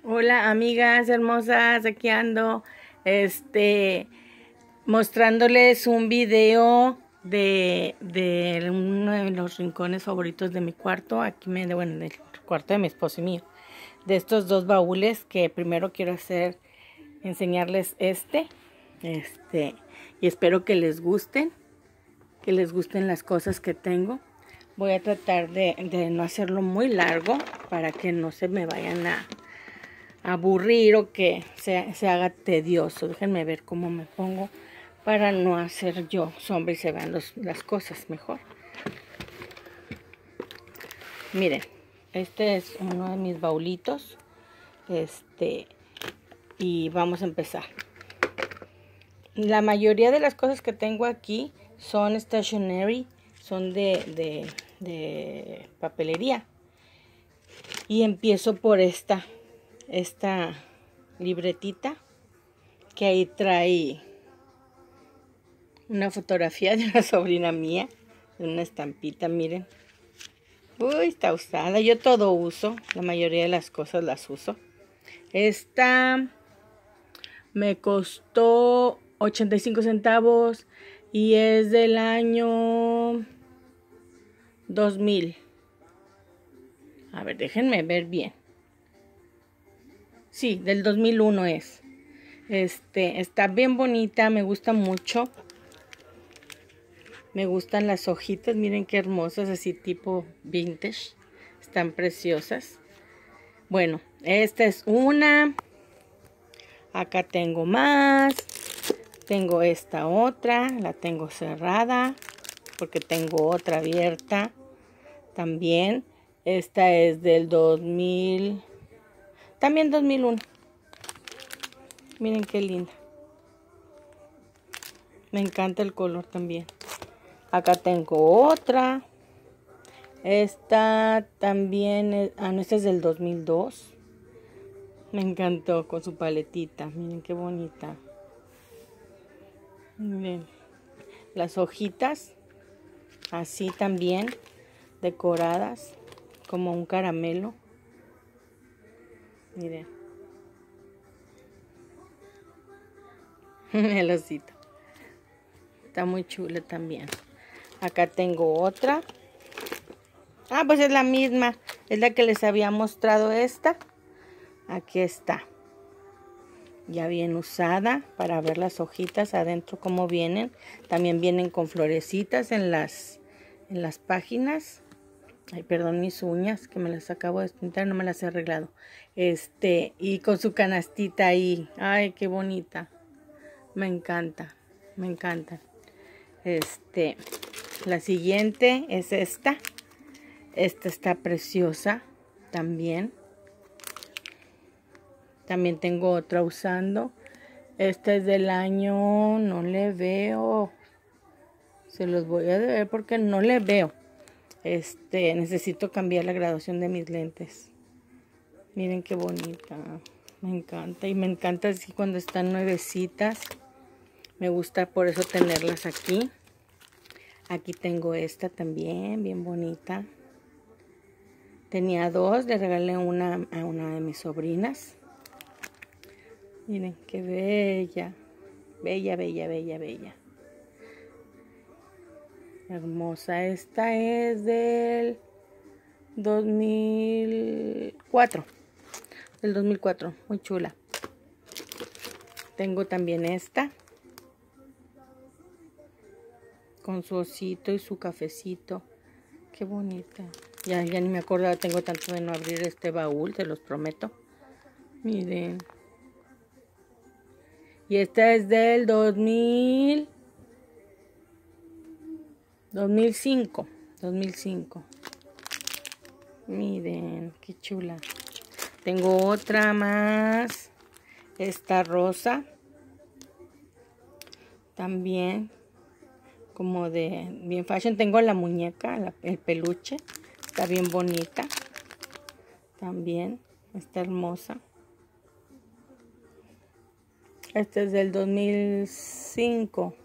Hola amigas hermosas, aquí ando mostrándoles un video de uno de los rincones favoritos de mi cuarto, del cuarto de mi esposo y mío, de estos dos baúles que primero quiero enseñarles y espero que les gusten las cosas que tengo. Voy a tratar de no hacerlo muy largo para que no se me vayan a aburrir o que se haga tedioso. Déjenme ver cómo me pongo para no hacer yo sombra y se vean las cosas mejor. Miren, este es uno de mis baulitos. Y vamos a empezar. La mayoría de las cosas que tengo aquí son stationery, son de papelería. Y empiezo por esta libretita que ahí trae una fotografía de una sobrina mía, de una estampita, miren. Uy, está usada. Yo todo uso, la mayoría de las cosas las uso. Esta me costó 85 centavos y es del año 2000. A ver, déjenme ver bien. Sí, del 2001 es. Está bien bonita, me gusta mucho. Me gustan las hojitas, miren qué hermosas, así tipo vintage. Están preciosas. Bueno, esta es una. Acá tengo más. Tengo esta otra, la tengo cerrada porque tengo otra abierta también. Esta es del 2000, también 2001. Miren qué linda. Me encanta el color también. Acá tengo otra. Esta también, no, esta es del 2002. Me encantó con su paletita. Miren qué bonita. Miren. Las hojitas, así también, decoradas, como un caramelo. Miren. El osito. Está muy chula también. Acá tengo otra. Ah, pues es la misma. Es la que les había mostrado esta. Aquí está. Ya bien usada para ver las hojitas adentro cómo vienen. También vienen con florecitas en las páginas. Ay, perdón mis uñas que me las acabo de pintar, no me las he arreglado. Y con su canastita ahí. Ay, qué bonita. Me encanta. Me encanta. La siguiente es esta. Esta está preciosa también. También tengo otra usando. Esta es del año, no le veo. Se los voy a ver porque no le veo. Necesito cambiar la graduación de mis lentes. Miren qué bonita. Me encanta. Y me encanta así cuando están nuevecitas. Me gusta por eso tenerlas aquí. Aquí tengo esta también, bien bonita. Tenía dos, le regalé una a una de mis sobrinas. Miren qué bella. Bella, bella, bella, bella. Hermosa. Esta es del 2004. Del 2004. Muy chula. Tengo también esta. Con su osito y su cafecito. Qué bonita. Ya ni me acordaba. Tengo tanto de no abrir este baúl. Se los prometo. Miren. Y esta es del 2005. Miren, qué chula. Tengo otra más. Esta rosa. También. Como de bien fashion. Tengo la muñeca, el peluche. Está bien bonita. También. Está hermosa. Este es del 2005.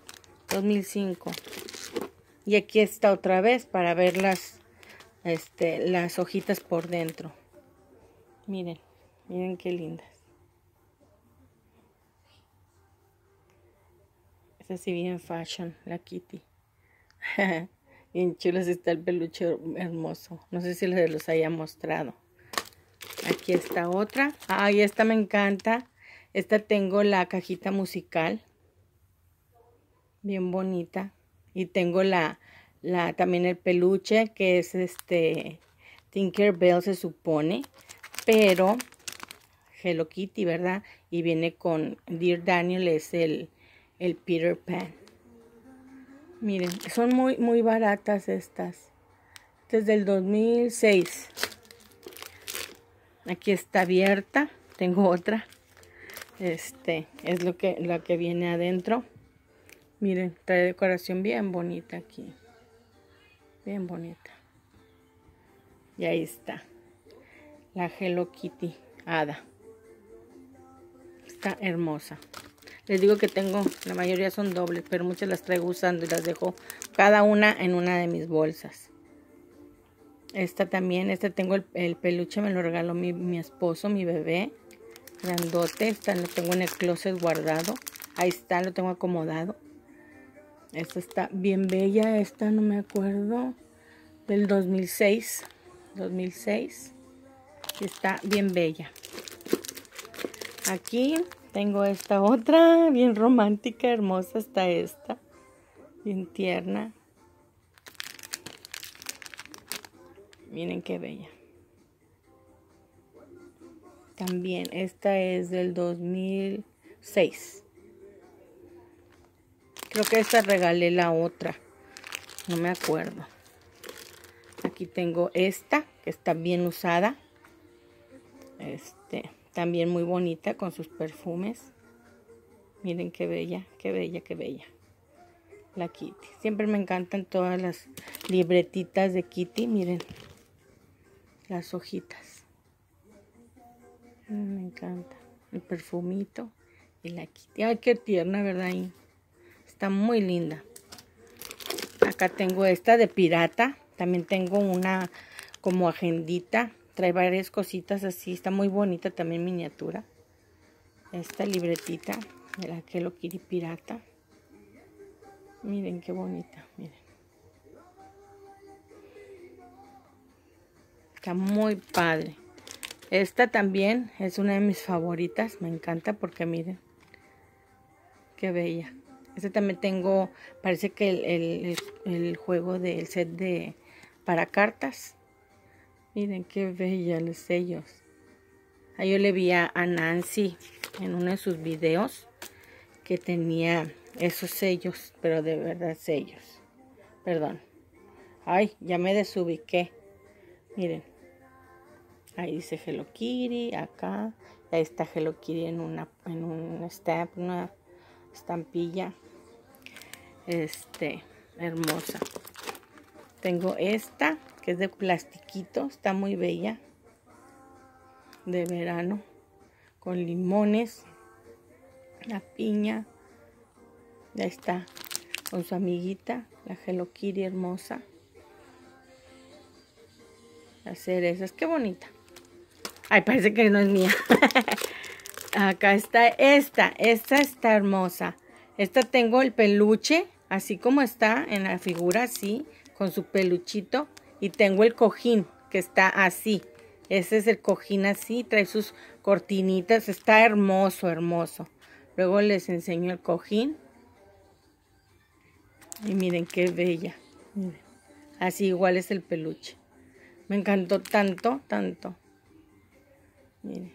Y aquí está otra vez para ver las hojitas por dentro. Miren, Miren qué lindas. Es así bien fashion, la Kitty. Bien chulos, está el peluche hermoso. No sé si les los haya mostrado. Aquí está otra. Ay, esta me encanta. Esta tengo la cajita musical. Bien bonita. Y tengo también el peluche, que es Tinkerbell se supone. Pero Hello Kitty, ¿verdad? Y viene con Dear Daniel, es el Peter Pan. Miren, son muy baratas estas. Desde el 2006. Aquí está abierta. Tengo otra. Es lo que viene adentro. Miren, trae decoración bien bonita aquí. Bien bonita. Y ahí está. La Hello Kitty hada. Está hermosa. Les digo que tengo, la mayoría son dobles, pero muchas las traigo usando y las dejo cada una en una de mis bolsas. Esta también, tengo el peluche, me lo regaló mi esposo, mi bebé. Grandote, lo tengo en el closet guardado. Ahí está, lo tengo acomodado. Esta está bien bella, esta no me acuerdo. Del 2006. 2006. Y está bien bella. Aquí tengo esta otra, bien romántica, hermosa está esta. Bien tierna. Miren qué bella. También esta es del 2006. Creo que esta regalé la otra. No me acuerdo. Aquí tengo esta, que está bien usada. También muy bonita con sus perfumes. Miren qué bella, qué bella, qué bella. La Kitty. Siempre me encantan todas las libretitas de Kitty. Miren las hojitas. Me encanta. El perfumito y la Kitty. Ay, qué tierna, ¿verdad? Y está muy linda. Acá tengo esta de pirata. También tengo una como agendita. Trae varias cositas así. Está muy bonita también, miniatura. Esta libretita de la Hello Kitty pirata. Miren qué bonita. Miren. Está muy padre. Esta también es una de mis favoritas. Me encanta porque miren. Qué bella. También tengo, parece que el juego del set para cartas. Miren qué bella los sellos. Ahí yo le vi a Nancy en uno de sus videos que tenía esos sellos, pero de verdad sellos. Perdón. Ay, ya me desubiqué. Miren. Ahí dice Hello Kitty, acá. Ahí está Hello Kitty en una estampilla. Hermosa. Tengo esta que es de plastiquito, está muy bella, de verano, con limones, la piña. Ya está, con su amiguita, la Hello Kitty hermosa. Las cerezas, qué bonita. Ay, parece que no es mía. Acá está esta está hermosa. Esta tengo el peluche, así como está en la figura, así, con su peluchito. Y tengo el cojín, que está así. Ese es el cojín así, trae sus cortinitas. Está hermoso, hermoso. Luego les enseño el cojín. Y miren qué bella. Miren. Así igual es el peluche. Me encantó tanto, tanto. Miren.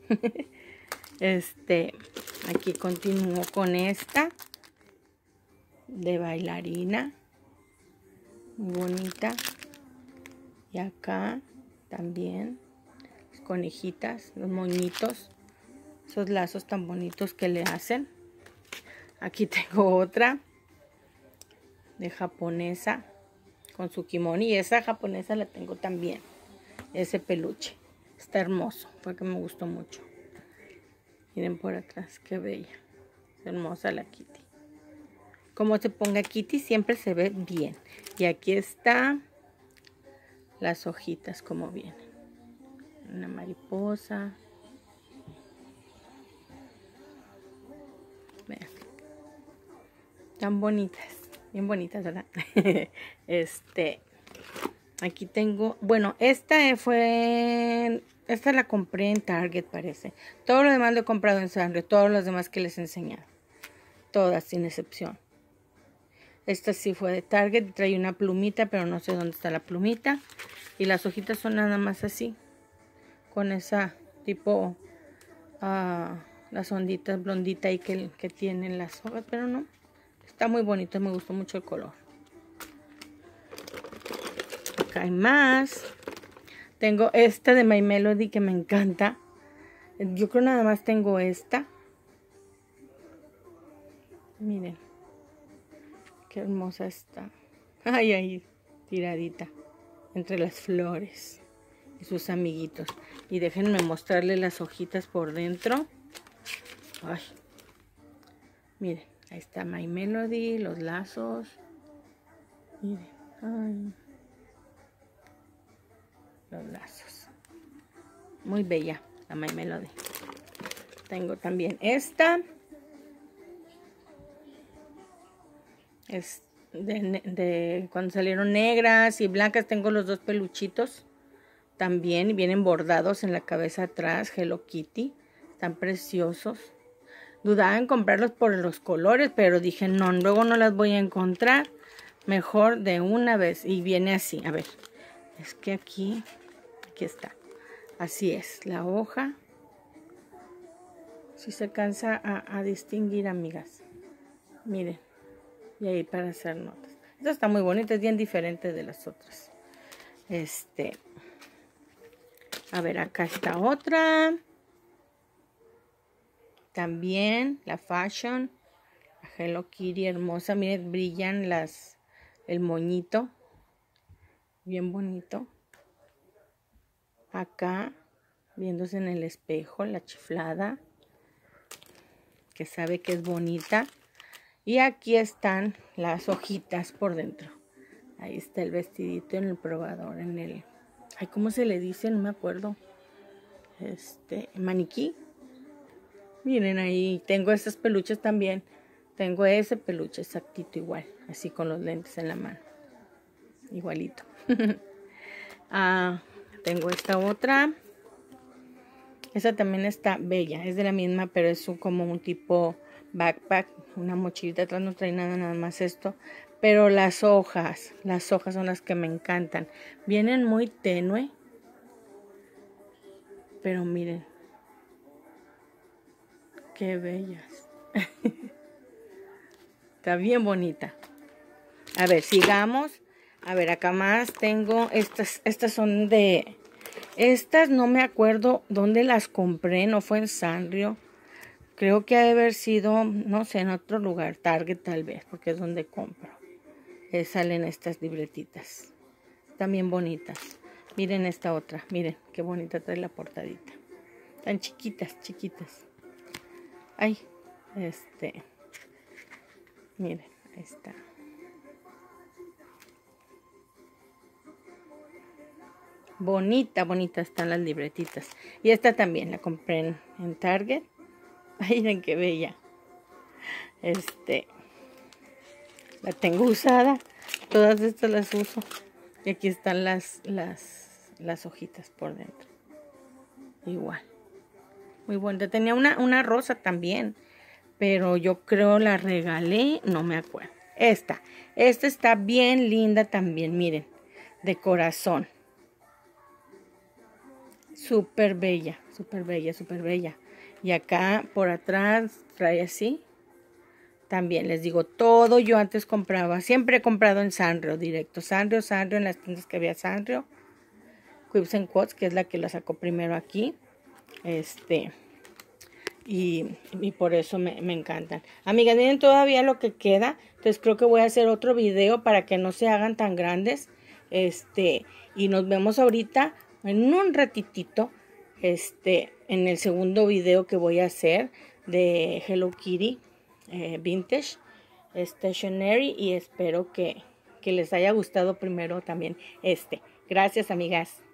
Aquí continúo con esta de bailarina, muy bonita. Y acá también las conejitas, los moñitos, esos lazos tan bonitos que le hacen. Aquí tengo otra de japonesa con su kimono, y esa japonesa la tengo también, ese peluche. Está hermoso, porque me gustó mucho. Miren por atrás, qué bella. Es hermosa la Kitty. Como se ponga Kitty, siempre se ve bien. Y aquí está las hojitas como vienen. Una mariposa. Vean. Tan bonitas. Bien bonitas, ¿verdad? Aquí tengo, bueno, esta la compré en Target, parece. Todo lo demás lo he comprado en Sanrio, todos los demás que les he enseñado. Todas, sin excepción. Esta sí fue de Target, trae una plumita, pero no sé dónde está la plumita. Y las hojitas son nada más así, con esa tipo, las onditas blondita ahí que tienen las hojas, pero no. Está muy bonito, me gustó mucho el color. Acá hay más. Tengo esta de My Melody que me encanta. Yo creo nada más tengo esta. Miren. Qué hermosa está. Ay, ahí, tiradita. Entre las flores. Y sus amiguitos. Y déjenme mostrarles las hojitas por dentro. Ay. Miren, ahí está My Melody, los lazos. Miren. Ay. Los lazos. Muy bella la My Melody. Tengo también esta. Es de cuando salieron negras y blancas. Tengo los dos peluchitos. También vienen bordados en la cabeza atrás. Hello Kitty. Están preciosos. Dudaba en comprarlos por los colores, pero dije no, luego no las voy a encontrar. Mejor de una vez. Y viene así. A ver. Es que aquí está. Así es. La hoja. Si se alcanza a distinguir, amigas. Miren. Y ahí para hacer notas. Esta está muy bonita. Es bien diferente de las otras. A ver, acá está otra. También la Fashion. La Hello Kitty hermosa. Miren, brillan el moñito. Bien bonito. Acá, viéndose en el espejo, la chiflada. Que sabe que es bonita. Y aquí están las hojitas por dentro. Ahí está el vestidito en el probador. Ay, ¿cómo se le dice? No me acuerdo. Maniquí. Miren ahí. Tengo estos peluches también. Tengo ese peluche exactito igual. Así con los lentes en la mano. Igualito. Tengo esta otra. Esa también está bella. Es de la misma, pero es como un tipo backpack. Una mochilita atrás, no trae nada más esto. Pero las hojas son las que me encantan. Vienen muy tenue. Pero miren. Qué bellas. Está bien bonita. A ver, sigamos. A ver, acá más tengo. Estas son de... Estas no me acuerdo dónde las compré. No fue en Sanrio. Creo que ha de haber sido, no sé, en otro lugar. Target tal vez, porque es donde compro. Salen estas libretitas. Están bien bonitas. Miren esta otra. Miren, qué bonita trae la portadita. Tan chiquitas, chiquitas. Ay, miren, ahí está. Bonita, bonita están las libretitas. Y esta también la compré en Target. Ay, miren qué bella. La tengo usada. Todas estas las uso. Y aquí están las hojitas por dentro. Igual. Muy bonita. Tenía una rosa también. Pero yo creo la regalé. No me acuerdo. Esta está bien linda también. Miren. De corazón. Súper bella. Súper bella. Súper bella. Y acá por atrás trae así. También les digo, todo yo antes compraba. Siempre he comprado en Sanrio directo. Sanrio en las tiendas que había Sanrio. Quips and Quotes, que es la que la sacó primero aquí. Y por eso me encantan. Amigas, miren todavía lo que queda. Entonces creo que voy a hacer otro video para que no se hagan tan grandes. Y nos vemos ahorita en un ratitito. En el segundo video que voy a hacer de Hello Kitty Vintage Stationery. Y espero que les haya gustado primero también Gracias, amigas.